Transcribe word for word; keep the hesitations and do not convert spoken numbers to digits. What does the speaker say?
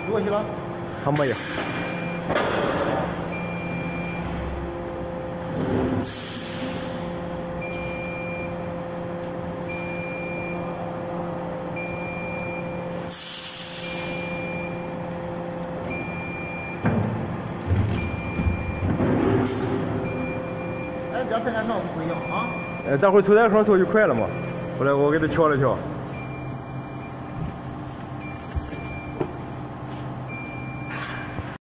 丢过去了？ 还没有。 哎，这才敢上不一样啊！ 哎，咱回头在上时候就快了嘛。后来我给他调了调。